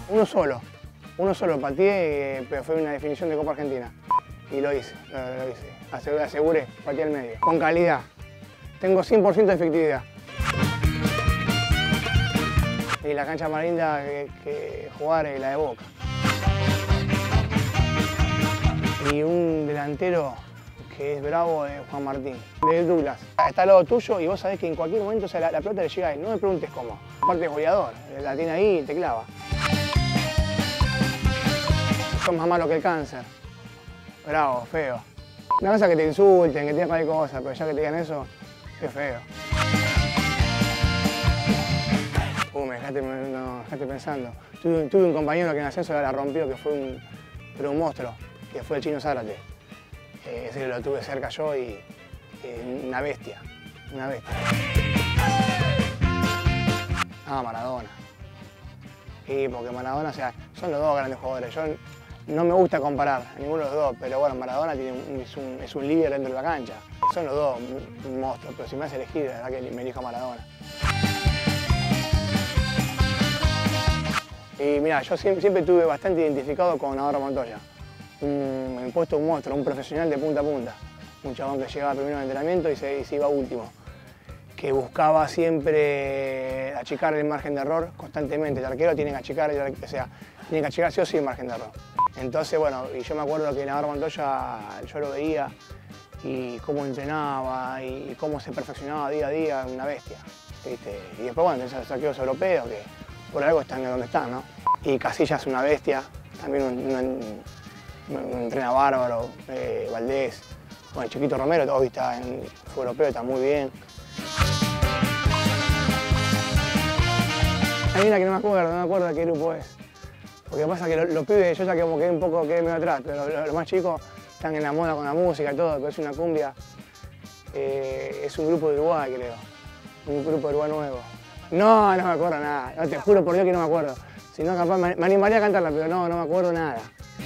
Uno solo pateé, pero fue una definición de Copa Argentina. Y lo hice. Aseguré, pateé al medio. Con calidad. Tengo 100% de efectividad. Y la cancha más linda que jugar es la de Boca. Y un delantero que es bravo es Juan Martín, de Douglas. Está al lado tuyo y vos sabés que en cualquier momento la pelota le llega a él. No me preguntes cómo. Aparte es goleador, la tiene ahí y te clava. Son más malos que el cáncer. Bravo, feo. Una cosa que te insulten, que te digan cualquier cosa, pero ya que te digan eso, es feo. Me dejaste pensando. Tuve un compañero que en ascenso la rompió, que fue un monstruo, que fue el Chino Zárate. Ese lo tuve cerca yo y una bestia, una bestia. Ah, Maradona. Sí, porque Maradona, o sea, son los dos grandes jugadores. Yo no me gusta comparar a ninguno de los dos, pero bueno, Maradona es un líder dentro de la cancha. Son los dos un monstruo, pero si me hace elegir, la verdad que me elijo a Maradona. Y mira, yo siempre estuve bastante identificado con Navarro Montoya. Me he puesto un monstruo, un profesional de punta a punta. Un chabón que llegaba primero al entrenamiento y se iba último. Que buscaba siempre achicar el margen de error constantemente. El arquero tiene que achicar, tiene que achicar sí o sí el margen de error. Entonces, bueno, y yo me acuerdo que Navarro Montoya, yo lo veía y cómo entrenaba y cómo se perfeccionaba día a día, una bestia. ¿Viste? Y después, bueno, tenés a los arqueros europeos que por algo están donde están, ¿no? Y Casillas es una bestia, también un entrena bárbaro, Valdés, bueno, el Chiquito Romero, hoy está en fue europeo, está muy bien. Hay una que no me acuerdo de qué grupo es. Porque pasa que los pibes, yo ya como quedé un poco medio atrás, pero los más chicos están en la moda con la música y todo, pero es una cumbia. Es un grupo de Uruguay, creo. Un grupo de Uruguay nuevo. No me acuerdo nada. No, te juro por Dios que no me acuerdo. Si no, capaz me animaría a cantarla, pero no me acuerdo nada.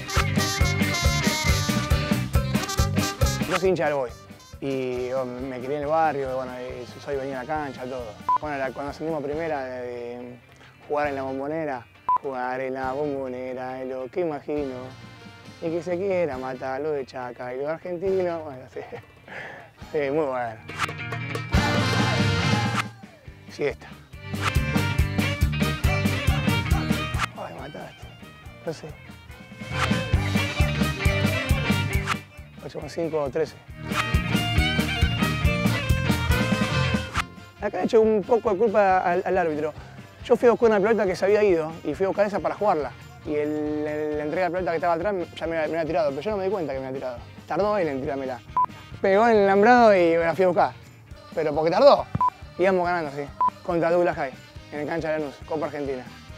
Yo soy hincha del Boy. Y me crié en el barrio, bueno, soy venía a la cancha, todo. Bueno, cuando ascendimos a primera, de jugar en la Bombonera, es lo que imagino. Y que se quiera matar lo de Chaca y lo argentino, bueno, sí. Sí, muy bueno. Siesta. Ay, mataste. No sé. 8,5 o 13. Acá he hecho un poco de culpa al árbitro. Yo fui a buscar una pelota que se había ido y fui a buscar esa para jugarla. Y la entrega de la pelota que estaba atrás ya me había tirado, pero yo no me di cuenta que me había tirado. Tardó él en tirármela. Pegó en el alambrado y me la fui a buscar. Pero porque tardó. Íbamos ganando, sí. Contra Douglas High, en el cancha de Lanús, Copa Argentina.